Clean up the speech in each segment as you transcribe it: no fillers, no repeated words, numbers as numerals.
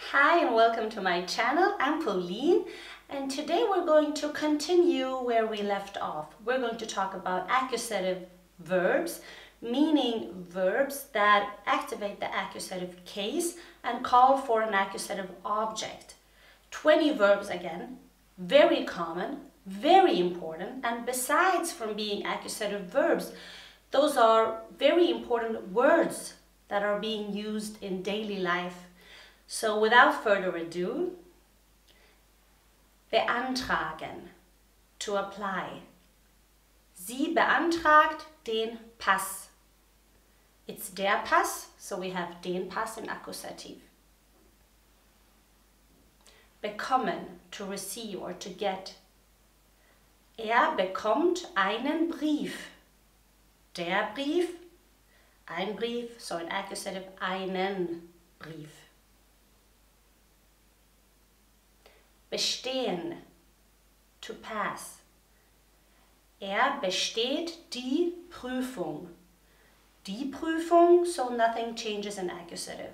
Hi and welcome to my channel. I'm Pauline and today we're going to continue where we left off. We're going to talk about accusative verbs, meaning verbs that activate the accusative case and call for an accusative object. 20 verbs again, very common, very important, and besides from being accusative verbs, those are very important words that are being used in daily life. So without further ado, beantragen, to apply. Sie beantragt den Pass. It's der Pass, so we have den Pass in Akkusativ. Bekommen, to receive or to get. Er bekommt einen Brief. Der Brief, ein Brief, so in Accusative einen Brief. Bestehen, to pass. Er besteht die Prüfung. Die Prüfung, so nothing changes in accusative.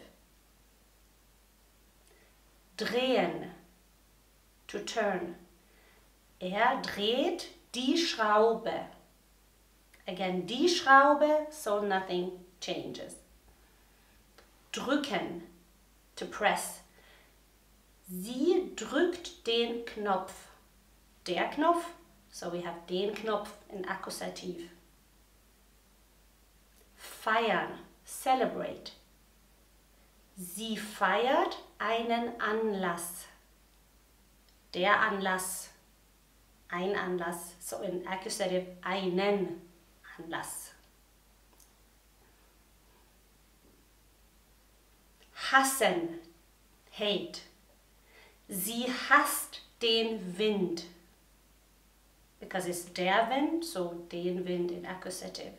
Drehen, to turn. Er dreht die Schraube. Again, die Schraube, so nothing changes. Drücken, to press. Sie drückt den Knopf. Der Knopf, so we have den Knopf in Akkusativ. Feiern, celebrate. Sie feiert einen Anlass. Der Anlass, ein Anlass, so in Accusative einen Anlass. Hassen, hate. Sie hasst den Wind. Because it's der Wind, so den Wind in Accusative.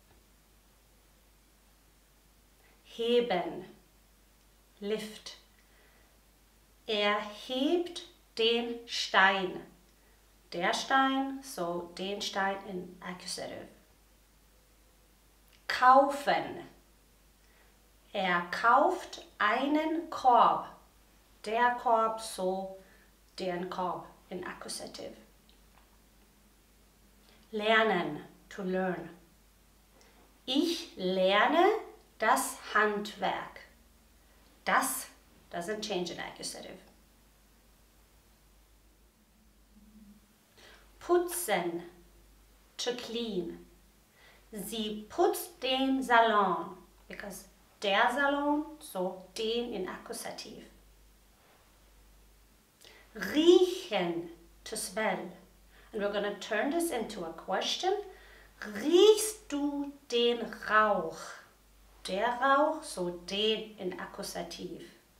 Heben, lift. Er hebt den Stein. Der Stein, so den Stein in Accusative. Kaufen. Er kauft einen Korb. Der Korb, so den Korb in Accusative. Lernen, to learn. Ich lerne das Handwerk. Das doesn't change in Accusative. Putzen, to clean. Sie putzt den Salon, because der Salon, so den in Akkusativ. Riechen, to smell. And we're going to turn this into a question. Riechst du den Rauch? Der Rauch, so den in Akkusativ.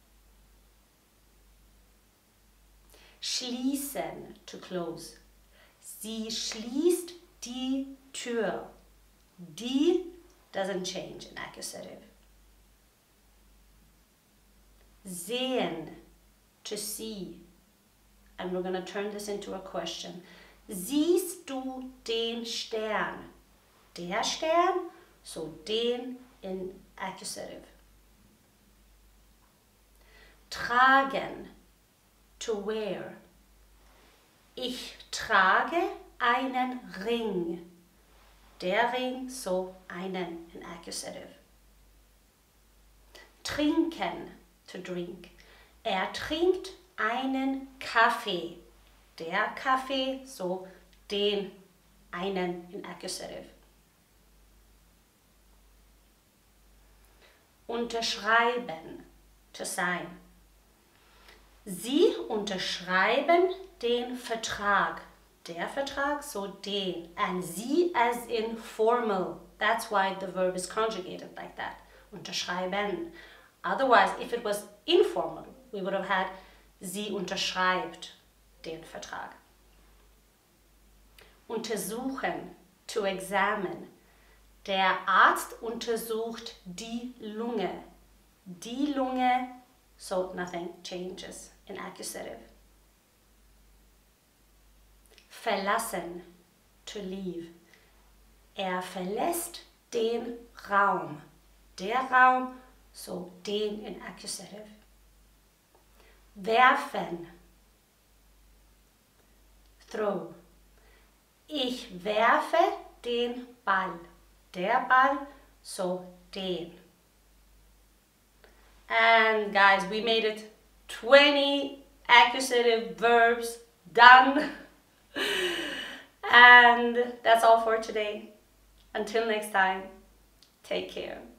Schließen, to close. Sie schließt die Tür. Die doesn't change in Accusative. Sehen, to see. And we're going to turn this into a question. Siehst du den Stern? Der Stern, so den in Accusative. Tragen, to wear. Ich trage einen Ring. Der Ring, so einen in Accusative. Trinken, to drink. Er trinkt einen Kaffee. Der Kaffee, so den einen in Accusative. Unterschreiben, to sign. Sie unterschreiben den Vertrag. Der Vertrag, so den. And sie as in formal. That's why the verb is conjugated like that. Unterschreiben. Otherwise, if it was informal, we would have had sie unterschreibt den Vertrag. Untersuchen, to examine. Der Arzt untersucht die Lunge. Die Lunge, so nothing changes in Accusative. Verlassen, to leave. Er verlässt den Raum. Der Raum, so den in Accusative. werfen, throw. Ich werfe den Ball. Der Ball, so den. And guys, we made it 20 accusative verbs done. And that's all for today. Until next time, take care.